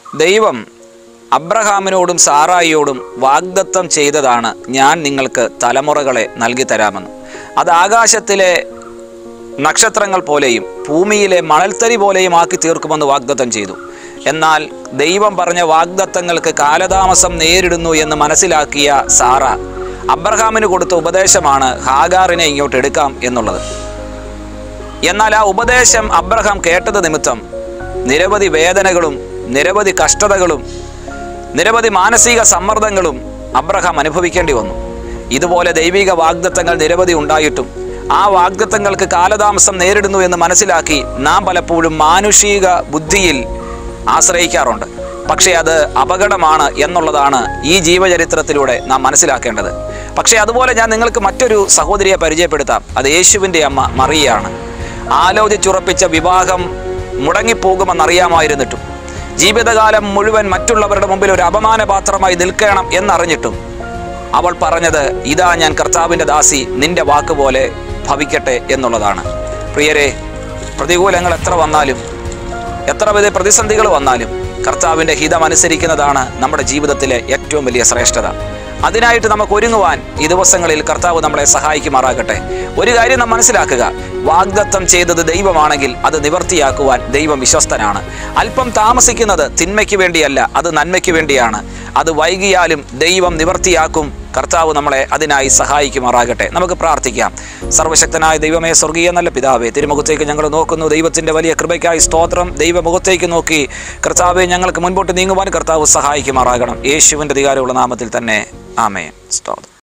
ദൈവം അബ്രഹാമിനോടും സാറായിയോടും വാഗ്ദത്തം ചെയ്തതാണ്, ഞാൻ നിങ്ങൾക്ക് തലമുറകളെ നൽകി തരാമെന്ന്. അത് ആകാശത്തിലെ നക്ഷത്രങ്ങൾ പോലെയും ഭൂമിയിലെ മണൽത്തരി പോലെയും ആക്കി തീർക്കുമെന്ന് വാഗ്ദത്തം ചെയ്തു. എന്നാൽ ദൈവം പറഞ്ഞ വാഗ്ദത്തങ്ങൾക്ക് കാലതാമസം നേരിടുന്നു എന്ന് മനസ്സിലാക്കിയ സാറ അബ്രഹാമിന് കൊടുത്ത ഉപദേശമാണ് ഹാഗാറിനെ ഇങ്ങോട്ട് എടുക്കാം എന്നുള്ളത്. എന്നാൽ ആ ഉപദേശം അബ്രഹാം കേട്ടത് നിമിത്തം നിരവധി വേദനകളും നിരവധി കഷ്ടതകളും നിരവധി മാനസിക സമ്മർദ്ദങ്ങളും അബ്രഹാം അനുഭവിക്കേണ്ടി വന്നു. ഇതുപോലെ ദൈവിക വാഗ്ദത്തങ്ങൾ നിരവധി ഉണ്ടായിട്ടും ആ വാഗ്ദത്തങ്ങൾക്ക് കാലതാമസം നേരിടുന്നു എന്ന് മനസ്സിലാക്കി നാം പലപ്പോഴും മാനുഷിക ബുദ്ധിയിൽ ആശ്രയിക്കാറുണ്ട്. പക്ഷേ അത് അപകടമാണ് എന്നുള്ളതാണ് ഈ ജീവചരിത്രത്തിലൂടെ നാം മനസ്സിലാക്കേണ്ടത്. പക്ഷേ അതുപോലെ ഞാൻ നിങ്ങൾക്ക് മറ്റൊരു സഹോദരിയെ പരിചയപ്പെടുത്താം. അത് യേശുവിൻ്റെ അമ്മ മറിയയാണ്. ആലോചിച്ചുറപ്പിച്ച വിവാഹം മുടങ്ങിപ്പോകുമെന്നറിയാമായിരുന്നിട്ടും ജീവിതകാലം മുഴുവൻ മറ്റുള്ളവരുടെ മുമ്പിൽ ഒരു അപമാനപാത്രമായി നിൽക്കണം എന്നറിഞ്ഞിട്ടും അവൾ പറഞ്ഞത്, ഇതാ ഞാൻ കർത്താവിൻ്റെ ദാസി, നിന്റെ വാക്കുപോലെ ഭവിക്കട്ടെ എന്നുള്ളതാണ്. പ്രിയരെ, പ്രതികൂലങ്ങൾ എത്ര വന്നാലും എത്ര വലിയ പ്രതിസന്ധികൾ വന്നാലും കർത്താവിൻ്റെ ഹിതം അനുസരിക്കുന്നതാണ് നമ്മുടെ ജീവിതത്തിലെ ഏറ്റവും വലിയ ശ്രേഷ്ഠത. അതിനായിട്ട് നമുക്ക് ഒരുങ്ങുവാൻ ഈ ദിവസങ്ങളിൽ കർത്താവ് നമ്മളെ സഹായിക്കുമാറാകട്ടെ. ഒരു കാര്യം നാം മനസ്സിലാക്കുക, വാഗ്ദത്തം ചെയ്തത് ദൈവമാണെങ്കിൽ അത് നിവർത്തിയാക്കുവാൻ ദൈവം വിശ്വസ്തനാണ്. അല്പം താമസിക്കുന്നത് തിന്മയ്ക്ക് വേണ്ടിയല്ല, അത് നന്മയ്ക്ക് വേണ്ടിയാണ്. അത് വൈകിയാലും ദൈവം നിവർത്തിയാക്കും. കർത്താവ് നമ്മളെ അതിനായി സഹായിക്കുമാറാകട്ടെ. നമുക്ക് പ്രാർത്ഥിക്കാം. സർവശക്തനായ ദൈവമേ, സ്വർഗീയ നല്ല പിതാവേ, തിരുമുഖത്തേക്ക് ഞങ്ങൾ നോക്കുന്നു. ദൈവത്തിൻ്റെ വലിയ കൃപയ്ക്കായി സ്തോത്രം. ദൈവമുഖത്തേക്ക് നോക്കി കർത്താവെ ഞങ്ങൾക്ക് മുൻപോട്ട് നീങ്ങുവാൻ കർത്താവ് സഹായിക്കുമാറാകണം. യേശുവിൻ്റെ അധികാരമുള്ള നാമത്തിൽ തന്നെ ആമേൻ. സ്തോത്രം.